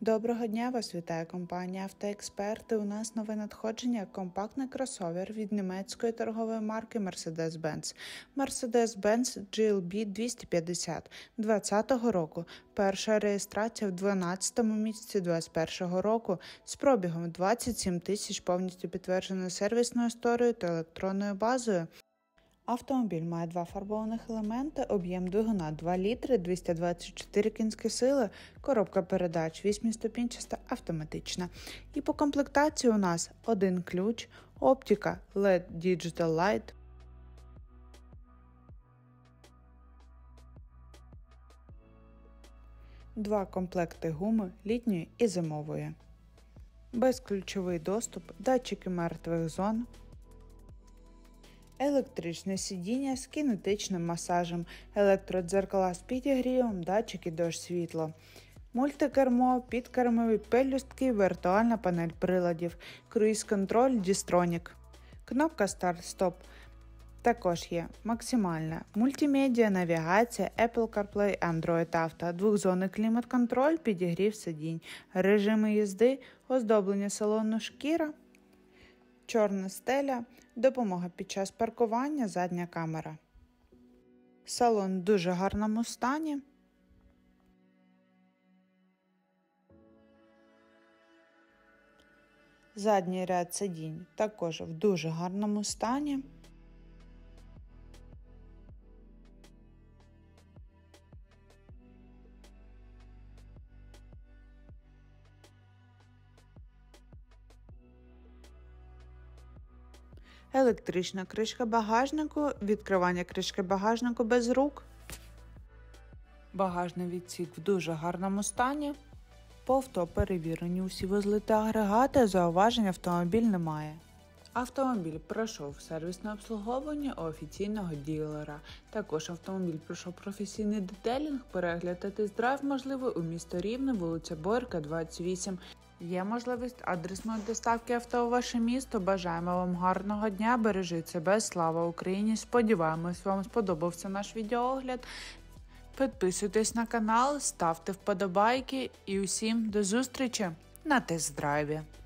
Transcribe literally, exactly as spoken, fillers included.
Доброго дня, вас вітає компанія «Автоексперти». У нас нове надходження – компактний кросовер від німецької торгової марки Mercedes-Benz. Mercedes-Benz джі ел бі двісті п'ятдесят двадцятого року. Перша реєстрація в дванадцятому місяці двадцять першого року з пробігом двадцять сім тисяч, повністю підтвердженою сервісною історією та електронною базою. Автомобіль має два фарбованих елементи, об'єм двигуна два літри, двісті двадцять чотири кінські сили, коробка передач восьмиступінчаста автоматична. І по комплектації у нас один ключ, оптика ел і ді Digital Light, два комплекти гуми літньої і зимової, безключовий доступ, датчики мертвих зон, електричне сидіння з кінетичним масажем, електродзеркала з підігрівом, датчики дощ-світло, мультикермо, підкермові пелюстки, віртуальна панель приладів, круїз-контроль Distronic, кнопка старт-стоп. Також є максимальна мультимедіа, навігація, Apple CarPlay, Android Auto, двохзонний клімат-контроль, підігрів сидінь, режими їзди, оздоблення салону шкіра, чорна стеля, допомога під час паркування, задня камера. Салон в дуже гарному стані. Задній ряд сидінь також в дуже гарному стані. Електрична кришка багажнику, відкривання кришки багажнику без рук. Багажний відсік в дуже гарному стані. По авто перевірені усі вузли та агрегати, зауважень автомобіль немає. Автомобіль пройшов сервісне обслуговування у офіційного ділера. Також автомобіль пройшов професійний детелінг, перегляд та тест-драйв можливий у місто Рівне, вулиця Боярка, двадцять вісім. Є можливість адресної доставки авто у ваше місто. Бажаємо вам гарного дня, бережіть себе, слава Україні! Сподіваємось, вам сподобався наш відеоогляд. Підписуйтесь на канал, ставте вподобайки і усім до зустрічі на тест-драйві!